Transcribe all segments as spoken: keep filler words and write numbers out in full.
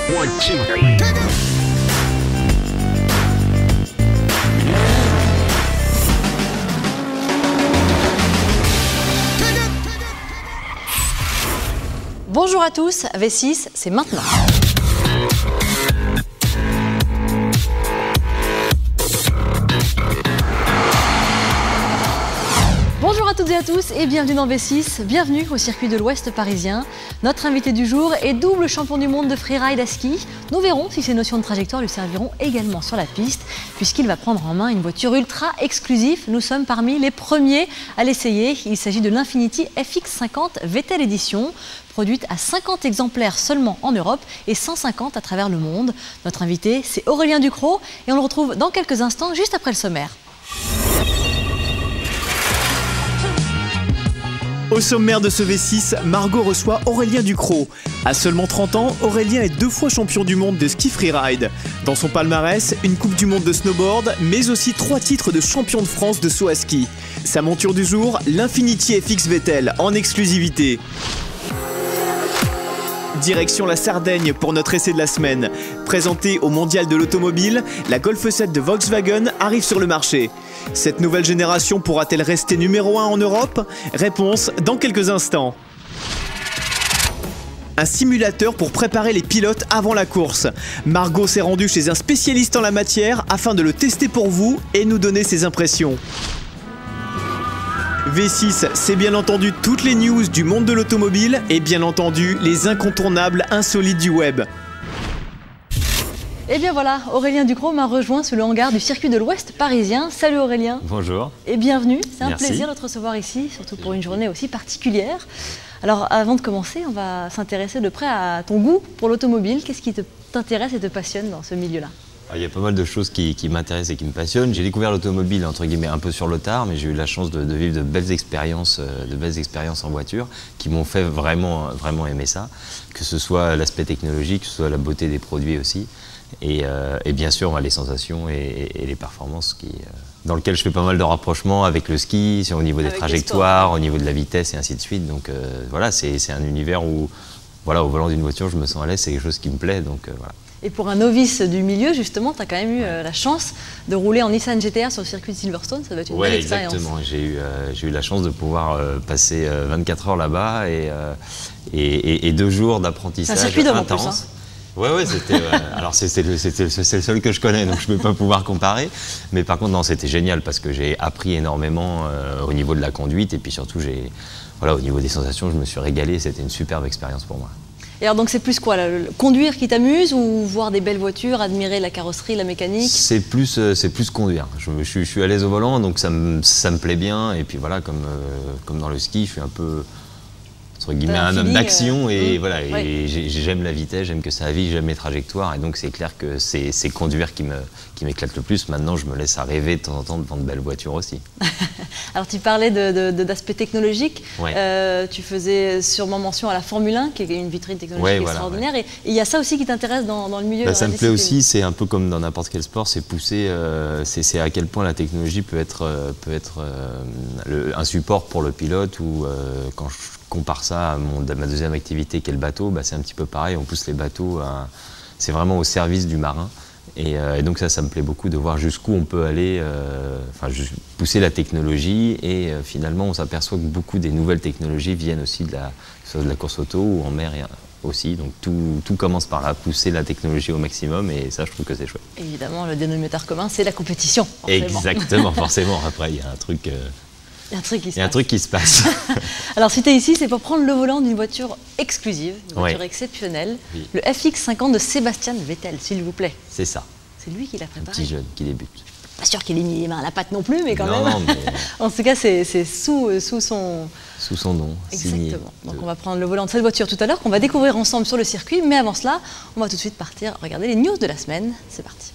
One, two, three. Bonjour à tous, V six, c'est maintenant. Bonjour à toutes et à tous et bienvenue dans V six, bienvenue au circuit de l'Ouest parisien. Notre invité du jour est double champion du monde de freeride à ski. Nous verrons si ces notions de trajectoire lui serviront également sur la piste, puisqu'il va prendre en main une voiture ultra exclusive. Nous sommes parmi les premiers à l'essayer. Il s'agit de l'Infiniti F X cinquante Vettel Edition, produite à cinquante exemplaires seulement en Europe et cent cinquante à travers le monde. Notre invité, c'est Aurélien Ducrot et on le retrouve dans quelques instants, juste après le sommaire. Au sommaire de ce V six, Margot reçoit Aurélien Ducrot. À seulement trente ans, Aurélien est deux fois champion du monde de ski freeride. Dans son palmarès, une coupe du monde de snowboard, mais aussi trois titres de champion de France de saut à ski. Sa monture du jour, l'Infiniti F X Vettel, en exclusivité. Direction la Sardaigne pour notre essai de la semaine. Présentée au Mondial de l'Automobile, la Golf sept de Volkswagen arrive sur le marché. Cette nouvelle génération pourra-t-elle rester numéro un en Europe? Réponse dans quelques instants. Un simulateur pour préparer les pilotes avant la course. Margot s'est rendue chez un spécialiste en la matière afin de le tester pour vous et nous donner ses impressions. V six, c'est bien entendu toutes les news du monde de l'automobile et bien entendu les incontournables insolites du web. Et bien voilà, Aurélien Ducrot m'a rejoint sous le hangar du circuit de l'Ouest parisien. Salut Aurélien. Bonjour. Et bienvenue, c'est un Merci. plaisir de te recevoir ici, surtout pour une journée aussi particulière. Alors avant de commencer, on va s'intéresser de près à ton goût pour l'automobile. Qu'est-ce qui te- t'intéresse et te passionne dans ce milieu-là? Il y a pas mal de choses qui, qui m'intéressent et qui me passionnent. J'ai découvert l'automobile entre guillemets un peu sur le tard, mais j'ai eu la chance de, de vivre de belles expériences, euh, de belles expériences en voiture qui m'ont fait vraiment, vraiment aimer ça. Que ce soit l'aspect technologique, que ce soit la beauté des produits aussi, et, euh, et bien sûr les sensations et, et- et les performances qui, euh, dans lesquelles je fais pas mal de rapprochements avec le ski, sur- au niveau des Avec les trajectoires, sports. au niveau de la vitesse et ainsi de suite. Donc euh, voilà, c'est c'est un univers où, voilà, au volant d'une voiture, je me sens à l'aise, c'est quelque chose qui me plaît. Donc euh, voilà. Et pour un novice du milieu, justement, tu as quand même eu euh, la chance de rouler en Nissan G T R sur le circuit de Silverstone. Ça doit être une belle Ouais, expérience. exactement. J'ai eu, euh, j'ai eu la chance de pouvoir euh, passer euh, vingt-quatre heures là-bas et, euh, et, et- et deux jours d'apprentissage C'est un circuit d'homme en plus, intense. Ouais, ouais, c'était. euh, alors c'était le, c'était le- c'est le seul que je connais, donc je ne peux pas pouvoir comparer. Mais par contre, non, c'était génial parce que j'ai appris énormément euh, au niveau de la conduite et puis surtout, j'ai, voilà, au niveau des sensations, je me suis régalé. C'était une superbe expérience pour moi. Et alors donc c'est plus quoi, le, le conduire qui t'amuse ou voir des belles voitures, admirer la carrosserie, la mécanique? C'est plus, euh, c'est plus conduire. Je, me- je suis- je suis à l'aise au volant, donc ça me, ça me plaît bien. Et puis voilà, comme, euh, comme dans le ski, je suis un peu, entre guillemets, T'as un un homme feeling, d'action. euh, Et mmh, voilà, et ouais. j'ai- j'aime la vitesse, j'aime que ça avive, j'aime les trajectoires. Et donc c'est clair que c'est c'est conduire qui me, qui m'éclate le plus. Maintenant, je me laisse à rêver de temps en temps devant de belles voitures aussi. Alors tu parlais de- de- de- d'aspect technologique. Ouais. Euh, tu faisais sûrement mention à la Formule un, qui est une vitrine technologique Ouais, voilà, extraordinaire. Et et il y a ça aussi qui t'intéresse dans, dans le milieu Bah, dans ça la me plaît discipline. aussi, c'est un peu comme dans n'importe quel sport, c'est pousser, euh, c'est c'est à quel point la technologie peut être, euh, peut être euh, le- un support pour le pilote ou euh, quand je compare ça à, mon, à ma deuxième activité qui est le bateau, bah, c'est un petit peu pareil, on pousse les bateaux, à- c'est vraiment au service du marin. Et, euh, et donc ça, ça me plaît beaucoup de voir jusqu'où on peut aller, euh, enfin jus- pousser la technologie et euh, finalement on s'aperçoit que beaucoup des nouvelles technologies viennent aussi de la, que ce soit de la course auto ou en mer et- aussi. Donc tout, tout commence par là, pousser la technologie au maximum et ça je trouve que c'est chouette. Évidemment, le dénominateur commun, c'est la compétition. Forcément. Exactement, forcément. Après il y a un truc, euh, Il y a un truc qui se il y a un passe. truc qui se passe. Alors si tu es ici, c'est pour prendre le volant d'une voiture exclusive, une voiture Ouais. exceptionnelle, Oui. le F X cinquante de Sébastien Vettel, s'il vous plaît. C'est ça, C'est lui qui l'a un préparé. petit jeune qui débute. Pas sûr qu'il ait mis les mains à la pâte non plus, mais quand Non, même. non, mais En tout cas, c'est c'est sous, euh, sous son... sous son nom, signé. Exactement. Donc de- on va prendre le volant de cette voiture tout à l'heure, qu'on va découvrir ensemble sur le circuit. Mais avant cela, on va tout de suite partir regarder les news de la semaine. C'est parti.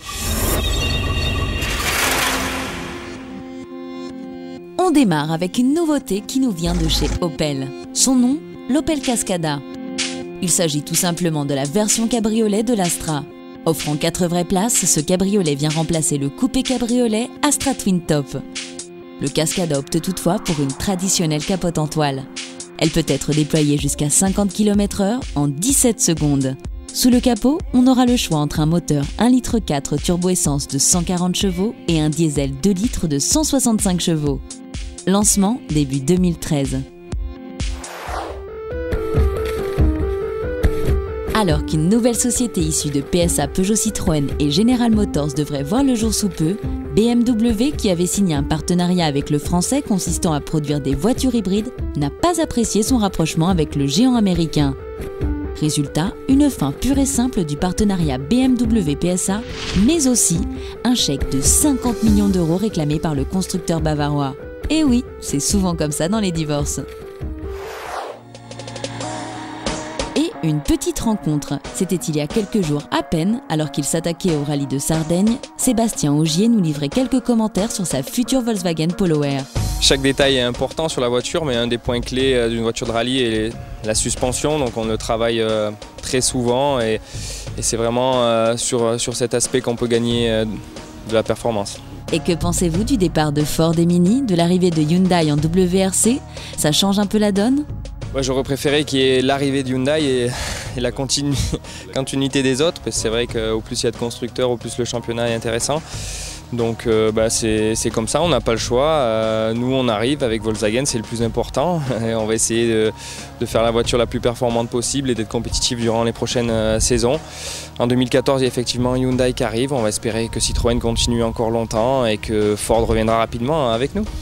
On démarre avec une nouveauté qui nous vient de chez Opel. Son nom, l'Opel Cascada. Il s'agit tout simplement de la version cabriolet de l'Astra. Offrant quatre vraies places, ce cabriolet vient remplacer le coupé cabriolet Astra Twin Top. Le Cascada opte toutefois pour une traditionnelle capote en toile. Elle peut être déployée jusqu'à cinquante kilomètres heure en dix-sept secondes. Sous le capot, on aura le choix entre un moteur un virgule quatre litres turbo-essence de cent quarante chevaux et un diesel deux litres de cent soixante-cinq chevaux. Lancement début deux mille treize. Alors qu'une nouvelle société issue de P S A Peugeot Citroën et General Motors devrait voir le jour sous peu, B M W, qui avait signé un partenariat avec le français consistant à produire des voitures hybrides, n'a pas apprécié son rapprochement avec le géant américain. Résultat, une fin pure et simple du partenariat B M W-P S A, mais aussi un chèque de cinquante millions d'euros réclamé par le constructeur bavarois. Et oui, c'est souvent comme ça dans les divorces. Et une petite rencontre. C'était il y a quelques jours à peine, alors qu'il s'attaquait au rallye de Sardaigne, Sébastien Ogier nous livrait quelques commentaires sur sa future Volkswagen Polo Air. Chaque détail est important sur la voiture, mais un des points clés d'une voiture de rallye est la suspension, donc on le travaille très souvent et, et c'est vraiment sur, sur cet aspect qu'on peut gagner de la performance. Et que pensez-vous du départ de Ford et Mini, de l'arrivée de Hyundai en W R C? Ça change un peu la donne? Ouais, j'aurais préféré qu'il y ait l'arrivée de Hyundai et, et la continu, continuité des autres, parce que c'est vrai qu'au plus il y a de constructeurs, au plus le championnat est intéressant. Donc euh, bah, c'est comme ça, on n'a pas le choix. Euh, nous on arrive avec Volkswagen, c'est le plus important. Et on va essayer de, de faire la voiture la plus performante possible et d'être compétitif durant les prochaines euh, saisons. En deux mille quatorze, il y a effectivement Hyundai qui arrive. On va espérer que Citroën continue encore longtemps et que Ford reviendra rapidement avec nous.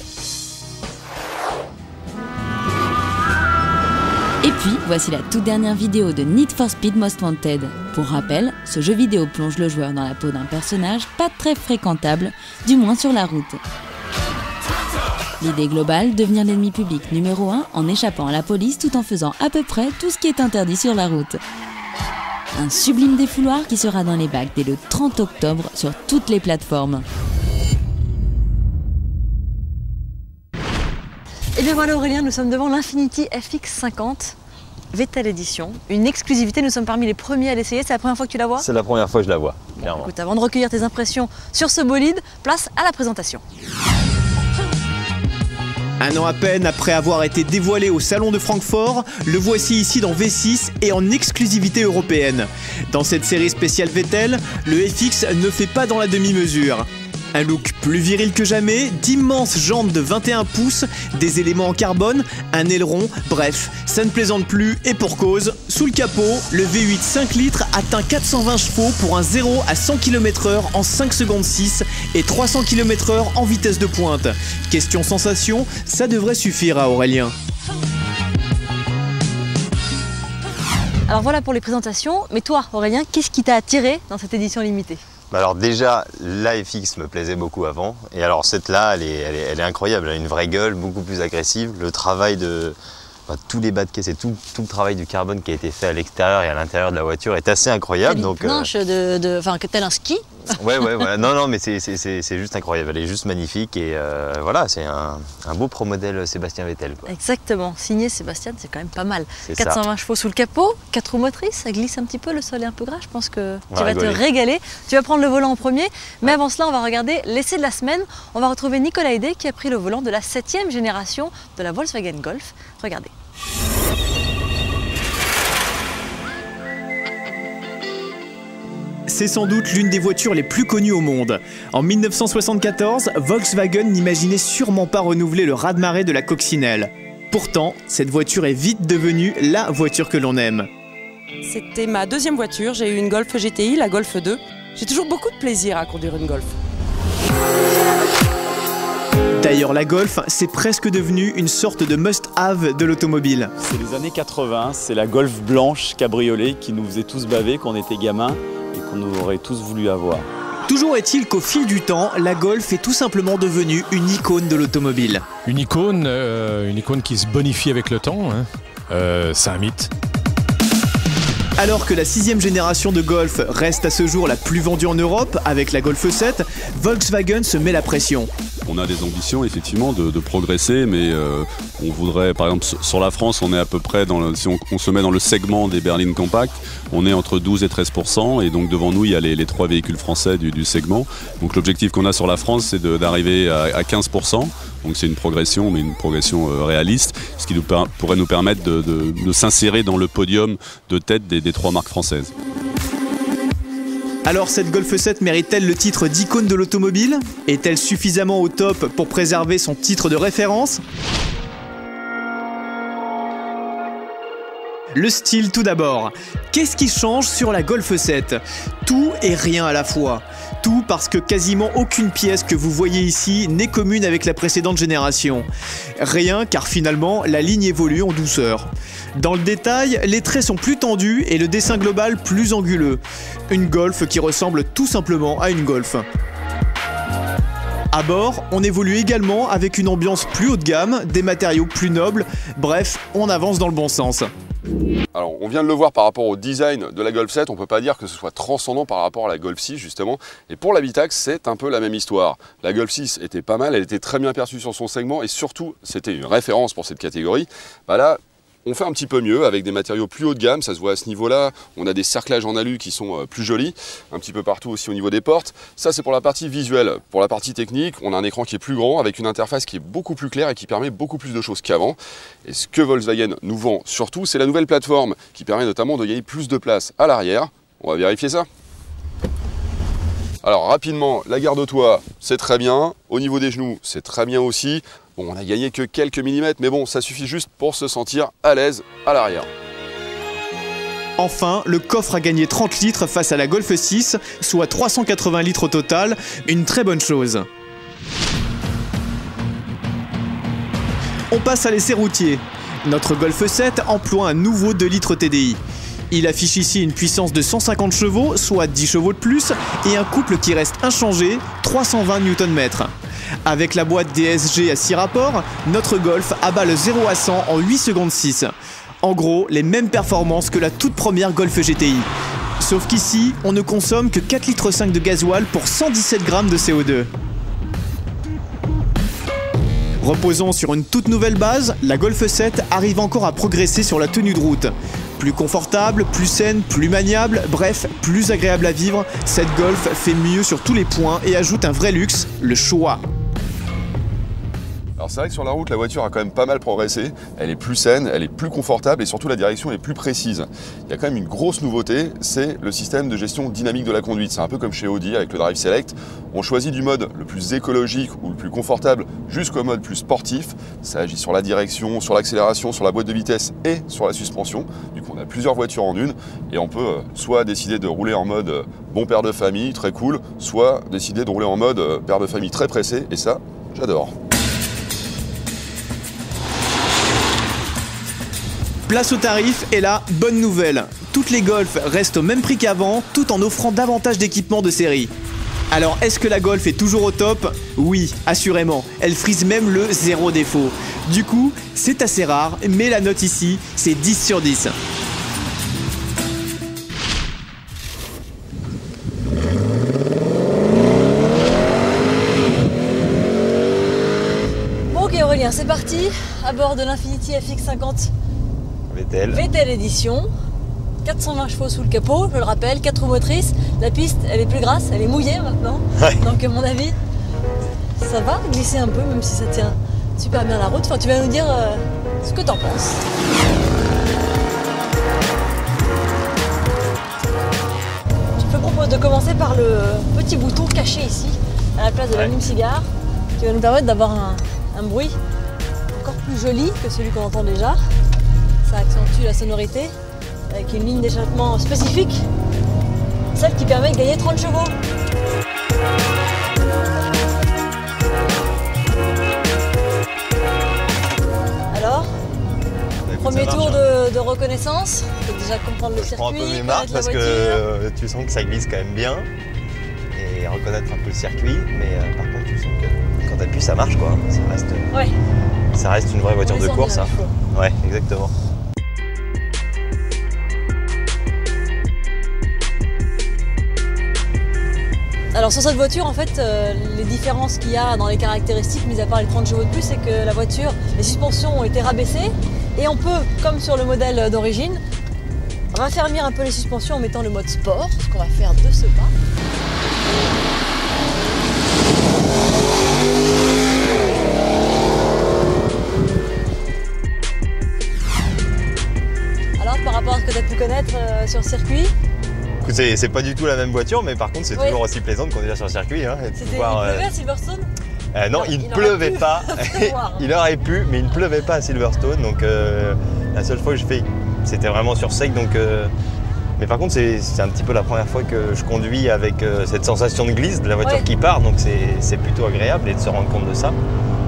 Et puis, voici la toute dernière vidéo de Need for Speed Most Wanted. Pour rappel, ce jeu vidéo plonge le joueur dans la peau d'un personnage pas très fréquentable, du moins sur la route. L'idée globale, devenir l'ennemi public numéro un en échappant à la police tout en faisant à peu près tout ce qui est interdit sur la route. Un sublime défouloir qui sera dans les bacs dès le trente octobre sur toutes les plateformes. Et bien voilà Aurélien, nous sommes devant l'Infiniti F X cinquante Vettel Edition. Une exclusivité, nous sommes parmi les premiers à l'essayer. C'est la première fois que tu la vois? C'est la première fois que je la vois, clairement. Écoute, avant de recueillir tes impressions sur ce bolide, place à la présentation. Un an à peine après avoir été dévoilé au salon de Francfort, le voici ici dans V six et en exclusivité européenne. Dans cette série spéciale Vettel, le F X ne fait pas dans la demi-mesure. Un look plus viril que jamais, d'immenses jantes de vingt et un pouces, des éléments en carbone, un aileron, bref, ça ne plaisante plus et pour cause. Sous le capot, le V huit cinq litres atteint quatre cent vingt chevaux pour un zéro à cent kilomètres heure en cinq secondes six et trois cents kilomètres heure en vitesse de pointe. Question sensation, ça devrait suffire à Aurélien. Alors voilà pour les présentations, mais toi Aurélien, qu'est-ce qui t'a attiré dans cette édition limitée? Alors déjà, la F X me plaisait beaucoup avant, et alors cette là, elle est, elle est, elle est incroyable, elle a une vraie gueule, beaucoup plus agressive. Le travail de enfin, tous les bas de caisse et tout, tout le travail du carbone qui a été fait à l'extérieur et à l'intérieur de la voiture est assez incroyable. Donc, planche euh... de, de, enfin, tel un ski. Ouais, ouais, voilà. Non, non, mais c'est juste incroyable. Elle est juste magnifique et euh, voilà, c'est un, un beau pro modèle Sébastien Vettel, quoi. Exactement. Signé Sébastien, c'est quand même pas mal. quatre cent vingt ça. Chevaux sous le capot, quatre roues motrices, ça glisse un petit peu, le sol est un peu gras. Je pense que tu vas rigoler. te régaler. Tu vas prendre le volant en premier. Mais ouais. avant cela, on va regarder l'essai de la semaine. On va retrouver Nicolas Hédé qui a pris le volant de la septième génération de la Volkswagen Golf. Regardez. C'est sans doute l'une des voitures les plus connues au monde. En mille neuf cent soixante-quatorze, Volkswagen n'imaginait sûrement pas renouveler le raz-de-marée de la coccinelle. Pourtant, cette voiture est vite devenue la voiture que l'on aime. C'était ma deuxième voiture, j'ai eu une Golf G T I, la Golf deux. J'ai toujours beaucoup de plaisir à conduire une Golf. D'ailleurs, la Golf, c'est presque devenu une sorte de must-have de l'automobile. C'est les années quatre-vingts, c'est la Golf blanche cabriolet qui nous faisait tous baver quand on était gamin et qu'on aurait tous voulu avoir. Toujours est-il qu'au fil du temps, la Golf est tout simplement devenue une icône de l'automobile. Une icône, euh, une icône qui se bonifie avec le temps, hein. euh, c'est un mythe. Alors que la sixième génération de Golf reste à ce jour la plus vendue en Europe avec la Golf sept, Volkswagen se met la pression. On a des ambitions effectivement de, de progresser, mais euh, on voudrait, par exemple sur la France, on est à peu près, dans le, si on, on se met dans le segment des berlines compactes, on est entre douze et treize pour cent, et donc devant nous il y a les, les trois véhicules français du, du segment. Donc l'objectif qu'on a sur la France, c'est d'arriver à, à quinze pour cent. Donc c'est une progression, mais une progression euh, réaliste, ce qui nous per, pourrait nous permettre de, de, de s'insérer dans le podium de tête des, des trois marques françaises. Alors cette Golf sept mérite-t-elle le titre d'icône de l'automobile? Est-elle suffisamment au top pour préserver son titre de référence? Le style tout d'abord. Qu'est-ce qui change sur la Golf sept? Tout et rien à la fois. Tout parce que quasiment aucune pièce que vous voyez ici n'est commune avec la précédente génération. Rien car finalement la ligne évolue en douceur. Dans le détail, les traits sont plus tendus et le dessin global plus anguleux. Une Golf qui ressemble tout simplement à une Golf. À bord, on évolue également avec une ambiance plus haut de gamme, des matériaux plus nobles, bref, on avance dans le bon sens. Alors on vient de le voir par rapport au design de la Golf sept, on ne peut pas dire que ce soit transcendant par rapport à la Golf six justement. Et pour l'habitacle, c'est un peu la même histoire. La Golf six était pas mal, elle était très bien perçue sur son segment et surtout c'était une référence pour cette catégorie. Bah là, on fait un petit peu mieux avec des matériaux plus haut de gamme, ça se voit à ce niveau-là. On a des cerclages en alu qui sont plus jolis, un petit peu partout aussi au niveau des portes. Ça c'est pour la partie visuelle. Pour la partie technique, on a un écran qui est plus grand avec une interface qui est beaucoup plus claire et qui permet beaucoup plus de choses qu'avant. Et ce que Volkswagen nous vend surtout, c'est la nouvelle plateforme qui permet notamment de gagner plus de place à l'arrière. On va vérifier ça. Alors rapidement, la garde-toit, c'est très bien. Au niveau des genoux, c'est très bien aussi. Bon, on a gagné que quelques millimètres, mais bon, ça suffit juste pour se sentir à l'aise à l'arrière. Enfin, le coffre a gagné trente litres face à la Golf six, soit trois cent quatre-vingts litres au total, une très bonne chose. On passe à l'essai routier. Notre Golf sept emploie un nouveau deux litres T D I. Il affiche ici une puissance de cent cinquante chevaux, soit dix chevaux de plus, et un couple qui reste inchangé, trois cent vingt newton-mètres. Avec la boîte D S G à six rapports, notre Golf abat le zéro à cent en huit secondes six. En gros, les mêmes performances que la toute première Golf G T I. Sauf qu'ici, on ne consomme que quatre virgule cinq litres de gasoil pour cent dix-sept grammes de C O deux. Reposant sur une toute nouvelle base, la Golf sept arrive encore à progresser sur la tenue de route. Plus confortable, plus saine, plus maniable, bref, plus agréable à vivre, cette Golf fait mieux sur tous les points et ajoute un vrai luxe, le choix. Alors c'est vrai que sur la route, la voiture a quand même pas mal progressé. Elle est plus saine, elle est plus confortable et surtout la direction est plus précise. Il y a quand même une grosse nouveauté, c'est le système de gestion dynamique de la conduite. C'est un peu comme chez Audi avec le Drive Select. On choisit du mode le plus écologique ou le plus confortable jusqu'au mode plus sportif. Ça agit sur la direction, sur l'accélération, sur la boîte de vitesse et sur la suspension. Du coup, on a plusieurs voitures en une et on peut euh, soit décider de rouler en mode euh, bon père de famille, très cool, soit décider de rouler en mode euh, père de famille très pressé et ça, j'adore. Place au tarif et là, bonne nouvelle. Toutes les Golf restent au même prix qu'avant, tout en offrant davantage d'équipements de série. Alors, est-ce que la Golf est toujours au top? Oui, assurément. Elle frise même le zéro défaut. Du coup, c'est assez rare, mais la note ici, c'est dix sur dix. Bon, ok Aurélien, c'est parti. À bord de l'Infiniti F X cinquante. Vettel. Vettel édition, quatre cent vingt chevaux sous le capot, je le rappelle, quatre roues motrices. La piste, elle est plus grasse, elle est mouillée maintenant. Ouais. Donc à mon avis, ça va glisser un peu, même si ça tient super bien la route. Enfin, tu vas nous dire euh, ce que t'en penses. Je te propose de commencer par le petit bouton caché ici, à la place de ouais. l'allume-cigare, qui va nous permettre d'avoir un, un bruit encore plus joli que celui qu'on entend déjà. Ça accentue la sonorité avec une ligne d'échappement spécifique, celle qui permet de gagner trente chevaux. Alors, premier tour de, de reconnaissance, il faut déjà comprendre le Je circuit. prends un peu mes marques parce que euh, tu sens que ça glisse quand même bien et reconnaître un peu le circuit, mais euh, par contre tu sens que quand tu appuies ça marche quoi, ça reste, ouais. ça reste une vraie voiture de course. Ça. Ouais, exactement. Alors Alors sur cette voiture, en fait, euh, les différences qu'il y a dans les caractéristiques, mis à part les trente chevaux de plus, c'est que la voiture, les suspensions ont été rabaissées et on peut, comme sur le modèle d'origine, raffermir un peu les suspensions en mettant le mode sport, ce qu'on va faire de ce pas. Alors, par rapport à ce que tu as pu connaître euh, sur circuit, c'est pas du tout la même voiture, mais par contre c'est oui. toujours aussi plaisant de conduire sur le circuit. Hein, il pouvoir, pleuvait euh... à Silverstone euh, Non, non, il ne pleuvait pas. Il aurait pu, mais il ne pleuvait pas à Silverstone. Donc euh, la seule fois que je fais, c'était vraiment sur sec. Donc, euh... Mais par contre, c'est un petit peu la première fois que je conduis avec euh, cette sensation de glisse de la voiture ouais. qui part. Donc c'est plutôt agréable et de se rendre compte de ça.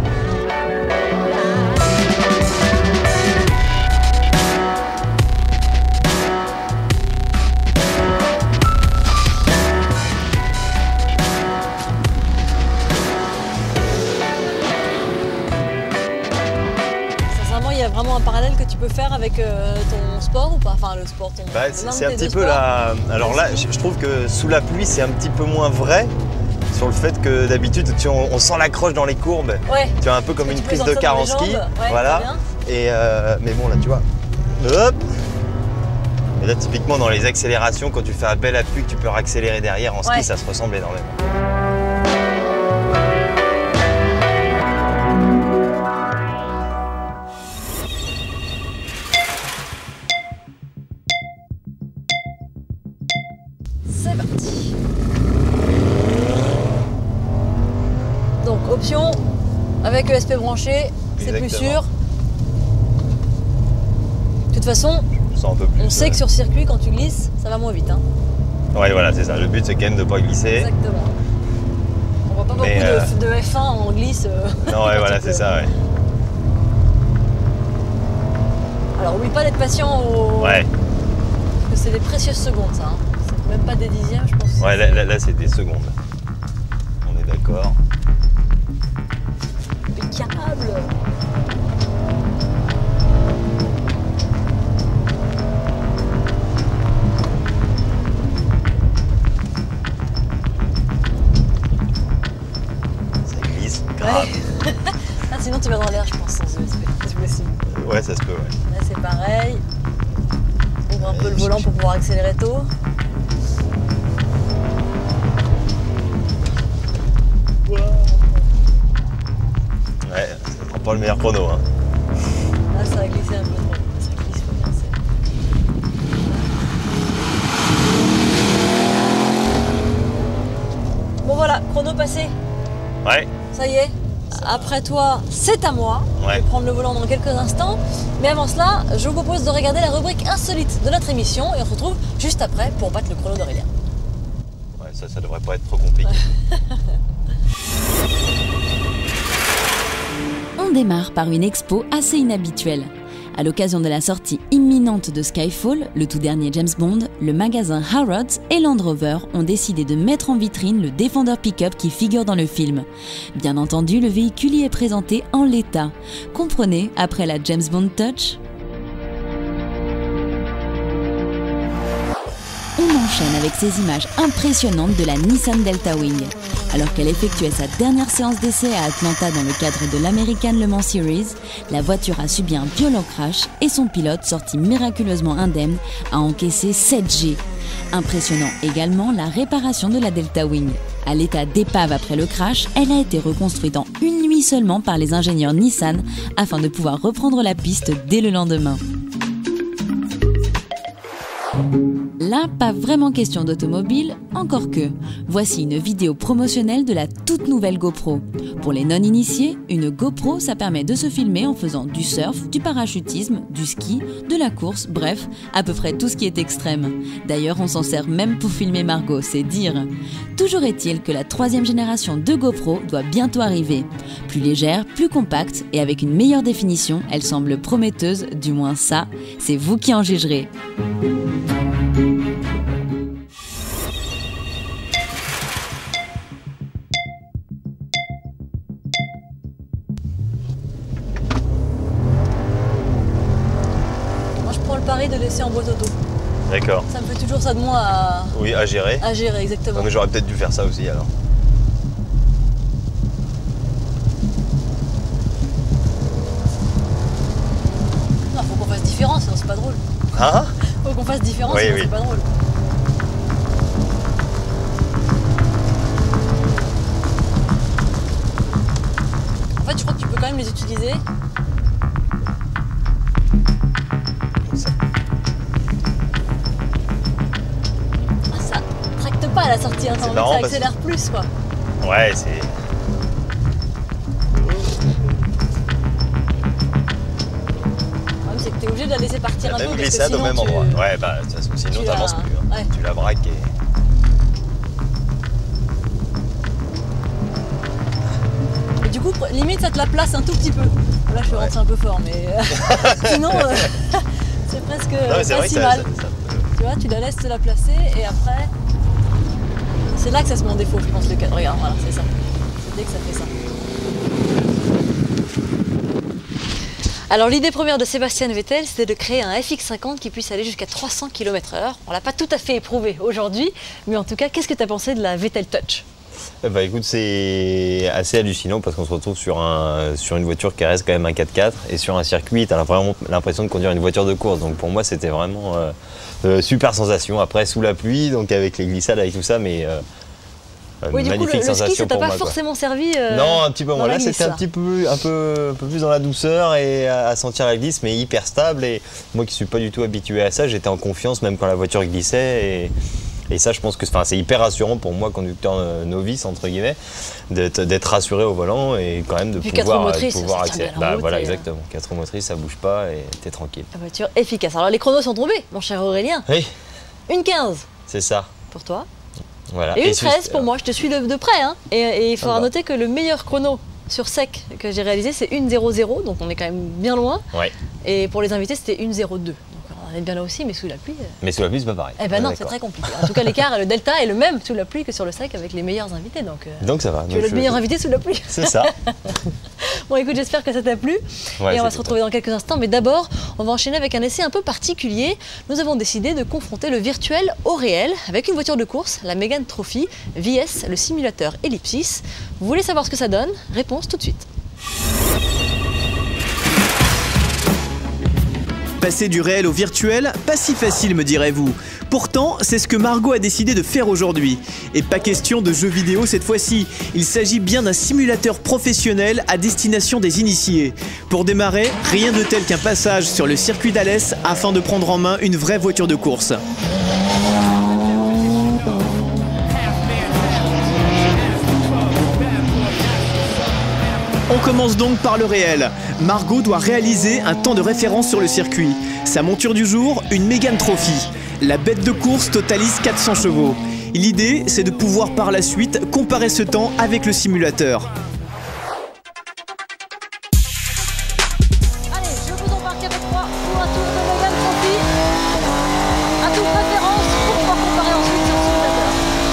Il y a vraiment un parallèle que tu peux faire avec euh, ton sport ou pas? Enfin le sport, ton... Bah, c'est un petit peu la... Alors là, je trouve que sous la pluie, c'est un petit peu moins vrai sur le fait que d'habitude, on, on sent l'accroche dans les courbes. Ouais. Tu vois, un peu comme une prise de car en ski. Ouais, voilà. Et euh, mais bon, là, tu vois. Hop. Et là, typiquement, dans les accélérations, quand tu fais un bel appui, que tu peux accélérer derrière en ski, ouais. ça se ressemble énormément. C'est parti. Donc option avec E S P branché, c'est plus sûr. De toute façon, un peu plus, on sait ouais. que sur circuit, quand tu glisses, ça va moins vite. Hein. Ouais, voilà, c'est ça. Le but, c'est quand même de ne pas glisser. Exactement. On voit pas Mais beaucoup euh... de, de F un en glisse. Euh, non, ouais, voilà, c'est ça, ouais. Alors, oublie pas d'être patient au... Ouais. Parce que c'est des précieuses secondes, ça. Hein. Même pas des dixièmes, je pense. Ouais, là, là, là c'est des secondes. On est d'accord. Impeccable. Ça glisse grave. Ouais. Ah, sinon tu vas dans l'air, je pense, sans E S P. C'est possible. Ouais, ça se peut, ouais. Là, c'est pareil. Ouvre un peu le volant pour pouvoir accélérer tôt. Ouais, ça prend pas le meilleur chrono. Hein. Là, ça a glissé un peu trop. Ça glisse, faut bien, bon voilà, chrono passé. Ouais. Ça y est. Après toi, c'est à moi. Ouais. Je vais prendre le volant dans quelques instants. Mais avant cela, je vous propose de regarder la rubrique insolite de notre émission et on se retrouve juste après pour battre le chrono d'Aurélien. Ouais, ça, ça devrait pas être trop compliqué. On démarre par une expo assez inhabituelle. À l'occasion de la sortie imminente de Skyfall, le tout dernier James Bond, le magasin Harrods et Land Rover ont décidé de mettre en vitrine le Defender Pick-up qui figure dans le film. Bien entendu, le véhicule y est présenté en l'état. Comprenez, après la James Bond Touch ? On enchaîne avec ces images impressionnantes de la Nissan Delta Wing. Alors qu'elle effectuait sa dernière séance d'essai à Atlanta dans le cadre de l'American Le Mans Series, la voiture a subi un violent crash et son pilote, sorti miraculeusement indemne, a encaissé sept G. Impressionnant également la réparation de la Delta Wing. À l'état d'épave après le crash, elle a été reconstruite en une nuit seulement par les ingénieurs Nissan afin de pouvoir reprendre la piste dès le lendemain. Là, pas vraiment question d'automobile, encore que. Voici une vidéo promotionnelle de la toute nouvelle GoPro. Pour les non-initiés, une GoPro, ça permet de se filmer en faisant du surf, du parachutisme, du ski, de la course, bref, à peu près tout ce qui est extrême. D'ailleurs, on s'en sert même pour filmer Margot, c'est dire. Toujours est-il que la troisième génération de GoPro doit bientôt arriver. Plus légère, plus compacte et avec une meilleure définition, elle semble prometteuse, du moins ça, c'est vous qui en jugerez. Moi je prends le pari de laisser en boîte auto. D'accord. Ça me fait toujours ça de moi à... Oui, à gérer. À gérer, exactement. Non, mais j'aurais peut-être dû faire ça aussi alors. Non, faut qu'on fasse différent, sinon c'est pas drôle. Hein? Faut qu'on fasse différent, oui, sinon oui. c'est pas drôle. En fait, je crois que tu peux quand même les utiliser. Ah, ça tracte pas à la sortie, hein, ça accélère que... plus quoi. Ouais, c'est... C'est que t'es obligé de la laisser partir un peu. Même glissade au même tu... endroit. Ouais, bah de toute façon, sinon t'avances plus. Hein. Ouais. Tu la braques et... Et du coup, limite, ça te la place un tout petit peu. Là, je suis ouais. rentré un peu fort, mais sinon, euh... c'est presque non, mais pas si mal. Ça, ça, ça... Tu vois, tu la laisses te la placer et après, c'est là que ça se met en défaut, je pense, le cadre. Regarde, voilà, c'est ça. C'est dès que ça fait ça. Alors l'idée première de Sébastien Vettel, c'était de créer un F X cinquante qui puisse aller jusqu'à trois cents kilomètres heure. On ne l'a pas tout à fait éprouvé aujourd'hui, mais en tout cas, qu'est-ce que tu as pensé de la Vettel Touch? Bah écoute, c'est assez hallucinant parce qu'on se retrouve sur, un, sur une voiture qui reste quand même un quatre quatre et sur un circuit, tu as vraiment l'impression de conduire une voiture de course. Donc pour moi, c'était vraiment euh, euh, super sensation. Après, sous la pluie, donc avec les glissades, avec tout ça, mais... Euh, Oui, du coup, le, le ski, ça t'a pas moi, forcément quoi. servi euh, Non, un petit peu moins. Là, c'était un petit peu, un, peu, un peu plus dans la douceur et à, à sentir la glisse, mais hyper stable. Et moi qui suis pas du tout habitué à ça, j'étais en confiance même quand la voiture glissait. Et, et ça, je pense que c'est hyper rassurant pour moi, conducteur novice, entre guillemets, d'être rassuré au volant et quand même de puis pouvoir, motrices, de pouvoir accélérer. Bah, voilà, et... exactement. Quatre roues motrices, ça bouge pas et t'es tranquille. La voiture efficace. Alors, les chronos sont tombés, mon cher Aurélien. Oui. Une quinze. C'est ça. Pour toi. Voilà. Et une treize pour moi, je te suis de, de près. Hein. Et, et il faudra ah bah. noter que le meilleur chrono sur sec que j'ai réalisé, c'est une zéro zéro, donc on est quand même bien loin. Ouais. Et pour les invités, c'était une zéro deux. Donc on est bien là aussi, mais sous la pluie. Mais sous la pluie, c'est pas pareil. Eh ben non, c'est très compliqué. En tout cas, l'écart, le delta est le même sous la pluie que sur le sec avec les meilleurs invités. Donc, euh, donc ça va. Tu es le je... meilleur invité sous la pluie. C'est ça. Bon, écoute, j'espère que ça t'a plu. Ouais, et on va se retrouver dans quelques instants. Mais d'abord, on va enchaîner avec un essai un peu particulier. Nous avons décidé de confronter le virtuel au réel avec une voiture de course, la Megane Trophy V S, le simulateur Ellipsis. Vous voulez savoir ce que ça donne? Réponse tout de suite. Passer du réel au virtuel, pas si facile me direz-vous. Pourtant, c'est ce que Margot a décidé de faire aujourd'hui. Et pas question de jeux vidéo cette fois-ci. Il s'agit bien d'un simulateur professionnel à destination des initiés. Pour démarrer, rien de tel qu'un passage sur le circuit d'Alès afin de prendre en main une vraie voiture de course. On commence donc par le réel. Margot doit réaliser un temps de référence sur le circuit. Sa monture du jour, une Megane Trophy. La bête de course totalise quatre cents chevaux. L'idée, c'est de pouvoir par la suite comparer ce temps avec le simulateur. Allez, je vous embarque avec moi pour un tour de Megane Trophy. Un tour de référence pour pouvoir comparer ensuite sur le simulateur.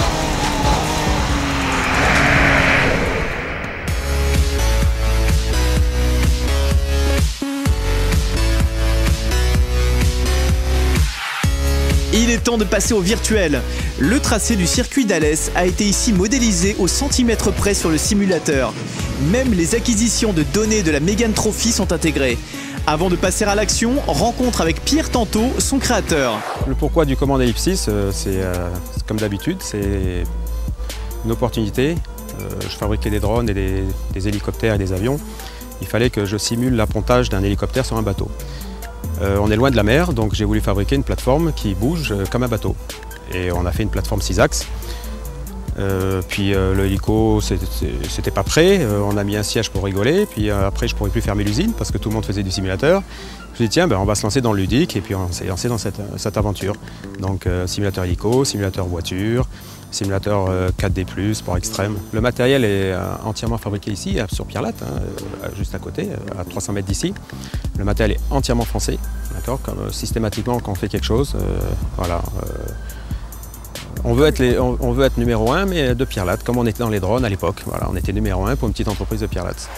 Il est temps de passer au virtuel. Le tracé du circuit d'Alès a été ici modélisé au centimètre près sur le simulateur. Même les acquisitions de données de la Megane Trophy sont intégrées. Avant de passer à l'action, rencontre avec Pierre Tanteau, son créateur. Le pourquoi du commande Ellipsis, euh, c'est euh, comme d'habitude, c'est une opportunité. Euh, je fabriquais des drones et des, des hélicoptères et des avions. Il fallait que je simule l'appontage d'un hélicoptère sur un bateau. Euh, on est loin de la mer, donc j'ai voulu fabriquer une plateforme qui bouge euh, comme un bateau. Et on a fait une plateforme six axes. Euh, puis euh, le hélico, c'était pas prêt. Euh, on a mis un siège pour rigoler. Puis euh, après, je pourrais plus fermer l'usine parce que tout le monde faisait du simulateur. Je me suis dit, tiens, ben, on va se lancer dans le ludique. Et puis on s'est lancé dans cette, cette aventure. Donc euh, simulateur hélico, simulateur voiture, simulateur euh, quatre D plus, sport extrême. Le matériel est euh, entièrement fabriqué ici, sur Pierre-Latte, hein, euh, juste à côté, euh, à trois cents mètres d'ici. Le matériel est entièrement français, d'accord, comme euh, systématiquement quand on fait quelque chose, euh, voilà. Euh, on, veut être les, on, on veut être numéro un, mais de Pierre-Latte, comme on était dans les drones à l'époque. Voilà, on était numéro un pour une petite entreprise de Pierre-Latte.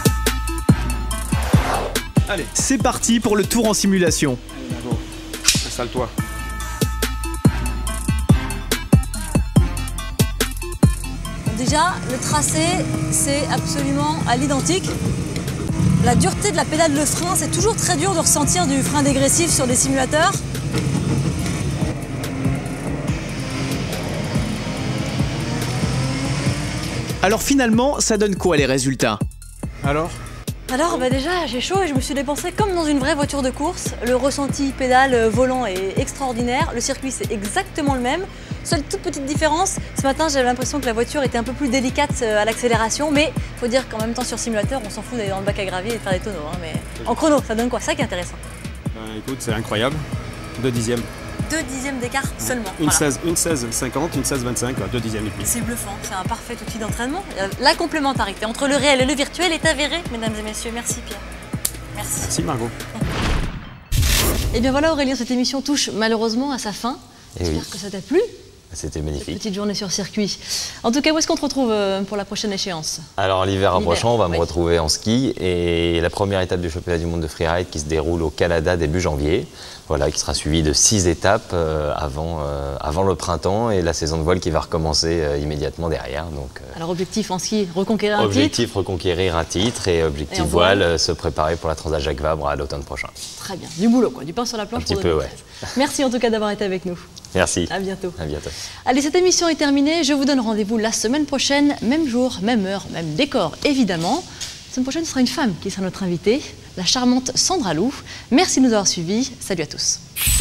Allez, c'est parti pour le tour en simulation. Installe-toi. Déjà, le tracé, c'est absolument à l'identique. La dureté de la pédale de frein, c'est toujours très dur de ressentir du frein dégressif sur des simulateurs. Alors finalement, ça donne quoi les résultats? Alors? Alors bah déjà j'ai chaud et je me suis dépensée comme dans une vraie voiture de course. Le ressenti pédale volant est extraordinaire, le circuit c'est exactement le même. Seule toute petite différence, ce matin j'avais l'impression que la voiture était un peu plus délicate à l'accélération, mais il faut dire qu'en même temps sur simulateur on s'en fout d'aller dans le bac à gravier et de faire des tonneaux. Hein, mais en chrono ça donne quoi? Ça qui est intéressant. Ben, écoute, c'est incroyable, deux dixièmes. Deux dixièmes d'écart seulement. Une, voilà. seize, une seize cinquante, une seize vingt-cinq, deux dixièmes et demi. C'est bluffant, c'est un parfait outil d'entraînement. La complémentarité entre le réel et le virtuel est avérée, mesdames et messieurs. Merci Pierre. Merci. Merci Margot. Et bien voilà Aurélien, cette émission touche malheureusement à sa fin. J'espère oui. que ça t'a plu. C'était magnifique. Cette petite journée sur circuit. En tout cas, où est-ce qu'on te retrouve pour la prochaine échéance? Alors l'hiver approchant, on va oui. me retrouver en ski et la première étape du championnat du monde de freeride qui se déroule au Canada début janvier. Voilà, qui sera suivie de six étapes euh, avant, euh, avant le printemps et la saison de voile qui va recommencer euh, immédiatement derrière. Donc, euh, alors objectif en ski, reconquérir un objectif, titre. Objectif, reconquérir un titre et objectif et voile, euh, se préparer pour la Transat Jacques Vabre à l'automne prochain. Très bien, du boulot quoi, du pain sur la planche. Un petit peu, ouais. Merci en tout cas d'avoir été avec nous. Merci. À bientôt. À bientôt. Allez, cette émission est terminée. Je vous donne rendez-vous la semaine prochaine, même jour, même heure, même décor, évidemment. La semaine prochaine, ce sera une femme qui sera notre invitée, la charmante Sandra Lou. Merci de nous avoir suivis. Salut à tous.